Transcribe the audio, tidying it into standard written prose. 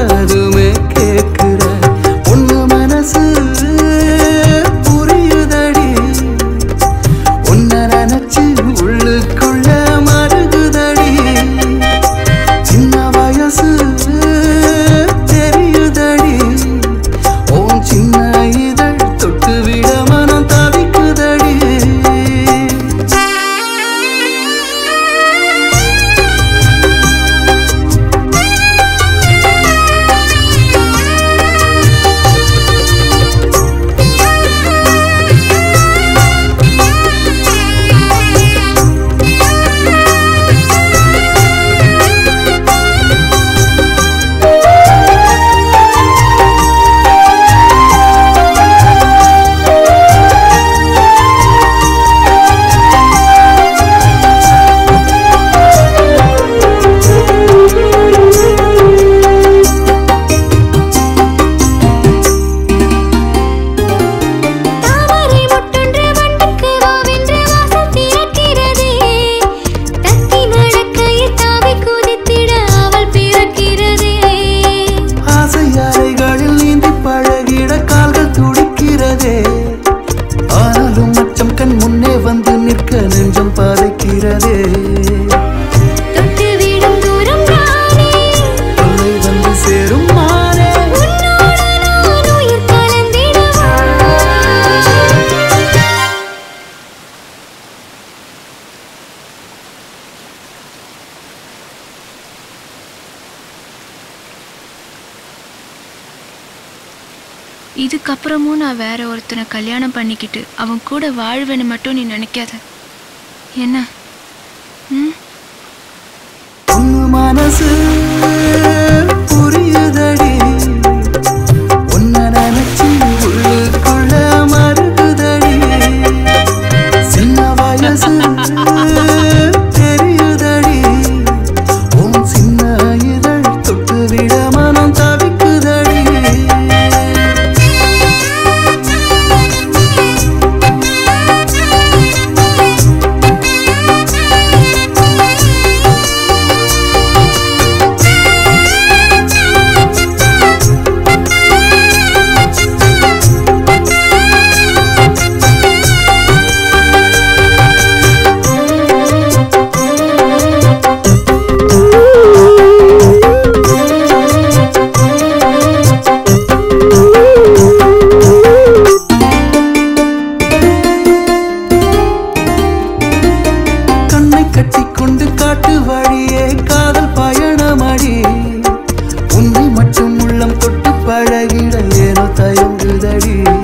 சொல்றதுமே கேக்குற பொண்ணு மனசு புரியுதடி உன்னை நினைச்சு உள்ளுக்குள்ள மருகுதடி சின்ன வயசு தெரியுதடி உன் சின்ன இதழ் தொட்டு விட மனம் தவிக்குதடி ஆனாலும் மச்சம் கண் முன்னே வந்து நிற்க நெஞ்சம் பாதைக்கிறதே தொட்டு விடும் தூரம் நானே தொல்லை வந்து சேரும் மாறே உன்னோடு நான் உயிர் கலந்திடவா இதுக்கப்புறமும் நான் வேற ஒருத்தனை கல்யாணம் பண்ணிக்கிட்டு அவன் கூட வாழ்வேன்னு மட்டும் நீ நினைக்காத என்ன? மனசு புரியுதடி உன்னை நினைச்சு உள்ளுக்குள்ள மருகுதடி சின்ன வயசு தெரியுதடி உன் சின்ன இதழ் தொட்டு விட மனம் தவிக்குதடி கட்டிக்கொண்டு காட்டு வழியே காதல் பயணமடி உன்னை மட்டும் உள்ளம் தொட்டு பழகிட ஏனோ தயங்குதடி